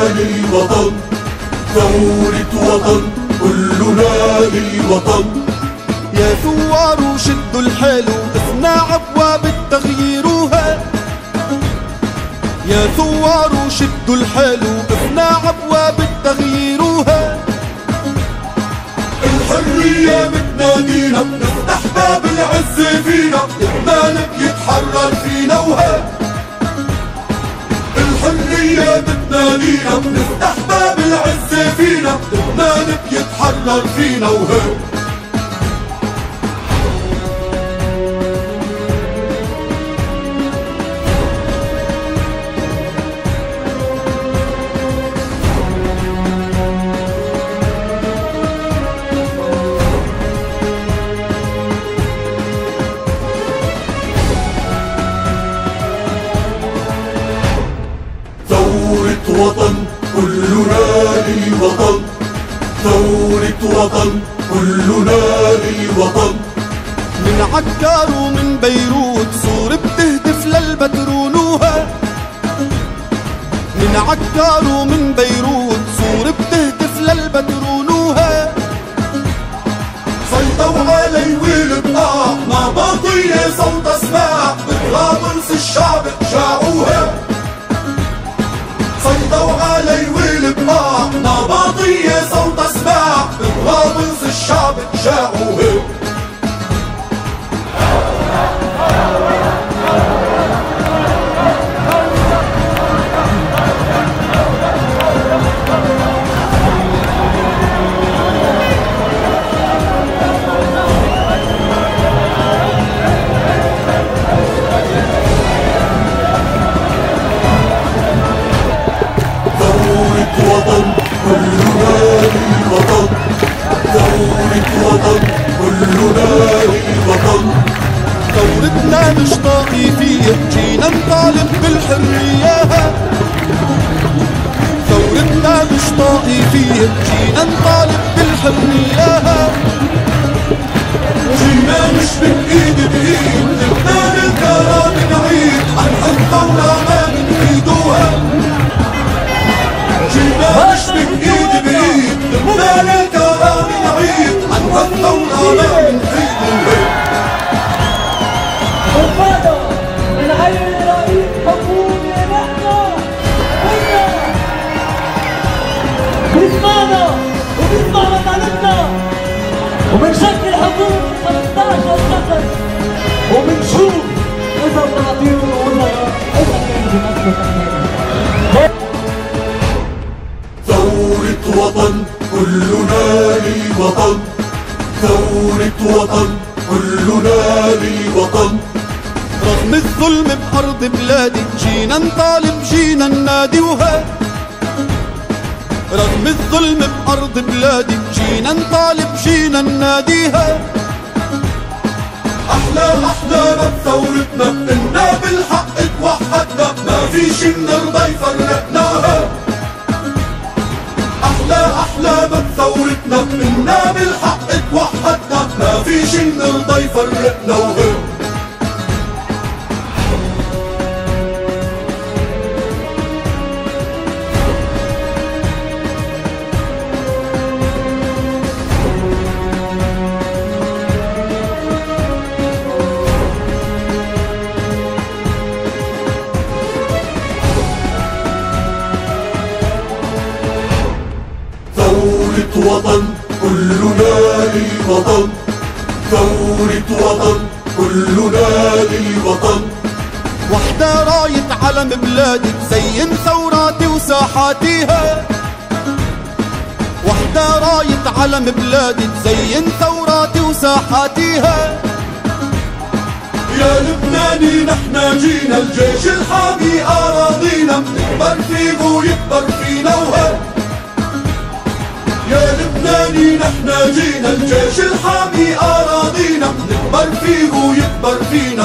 للوطن، ثورة وطن كلنا للوطن. يا ثوار شدوا الحيل وإثنى أبواب التغيير يا ثوار شدوا الحيل وإثنى أبواب التغيير الحرية بتنادينا، نفتح باب العز فينا، المالك يتحرر فينا الحرية بتنادينا، نفتح باب العز فينا، المالك يتحرر فينا وطن كلنا للوطن، ثورة وطن كلنا للوطن. من عكار ومن بيروت صور بتهدف للبترون من عكار ومن بيروت صور بتهدف للبترون سيطروا علي والبقاع مع باطية صوت اسماع، بطرابلس الشعب جاعوها. سيطروا علي والبقاع نباطية صوت اسماع، بطرابلس الشعب جاعوه. وطن كلنا للوطن، ثورة وطن كلنا للوطن. ثورتنا مش طائفية، جينا نطالب بالحرية. ثورتنا مش طائفية، جينا نطالب بالحرية. جينا نشبك ايد بايد، لبنان الكرامة نعيد، عن الثورة ما بنعيدوها. جينا نشبك ايد بايد، لبنان الكرامة نعيد، عن الثورة ما بنعيدوها. القادة من عين رئيس حكومة نحن كنا بيسمعنا وبيسمع مطالبنا، وبنشكل حكومة 15 شخص، وبنشوف إذا بنعطيهم الوزراء إذا كانوا بيمثلوا. ثورة وطن كلنا للوطن، ثورة وطن كلنا للوطن. رغم الظلم بأرض بلادي جينا نطالب جينا ننادي رغم الظلم بأرض بلادي جينا نطالب جينا نناديها. أحلى بثورتنا، إنا بالحق توحدنا، ما في شي بنرضى يفرقناها. أحلى بثورتنا، إنا بالحق توحدنا، ما في شي بنرضى يفرقنا ثورة وطن كلنا للوطن، ثورة وطن كلنا للوطن. وحدة راية علم بلادي تزين ثوراتي وساحاتيها. وحدة راية علم بلادي تزين ثوراتي وساحاتيها. يا لبناني نحنا جينا، الجيش الحامي أراضينا، بنكبر فيه ويكبر فينا يا لبناني نحنا جينا، الجيش الحامي أراضينا، بنكبر فيه ويكبر فينا